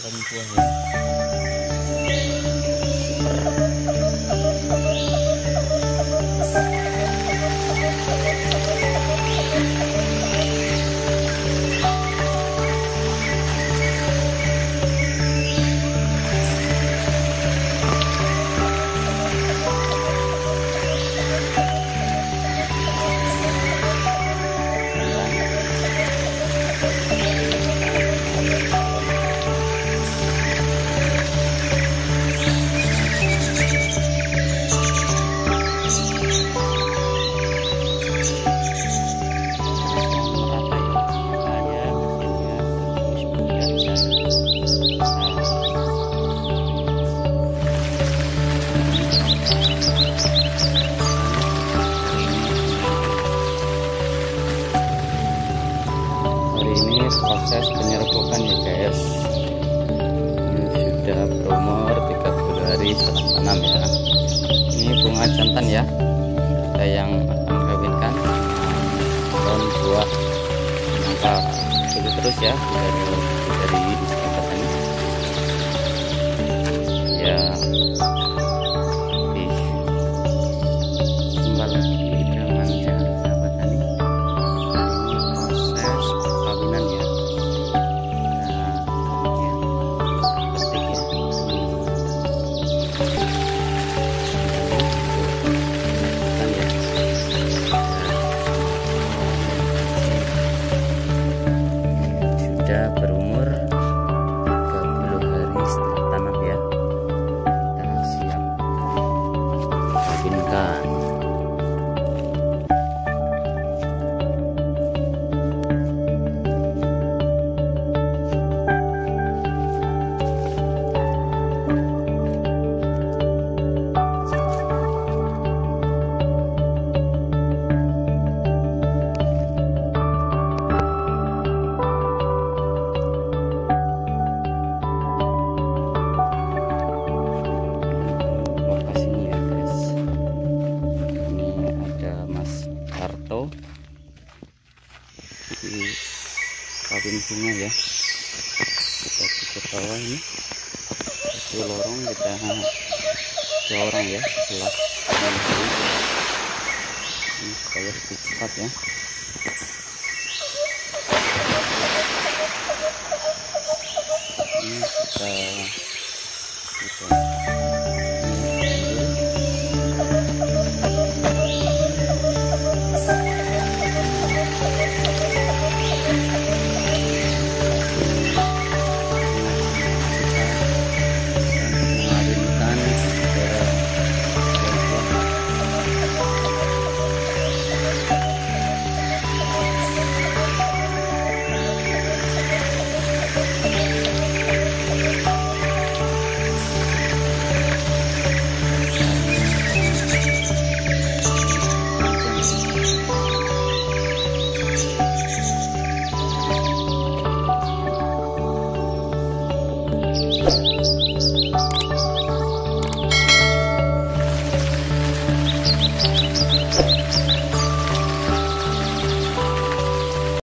pohon buah ya. Ini proses penyerbukan ya guys. Ini sudah berumur 30 hari setelah tanam ya. Ini bunga jantan ya. Ada yang akan kawinkan pohon buah semangka. Itu terus ya dari sahabat ini. Ya. Kembali dengan sahabat tani. Berumur 30 hari setelah tanam ya, dan siap kawinkan. Di kawin bunga ya, kita cukup bawah ini satu lorong, kita 2 orang ya setelah ini supaya lebih cepat ya. Ini kita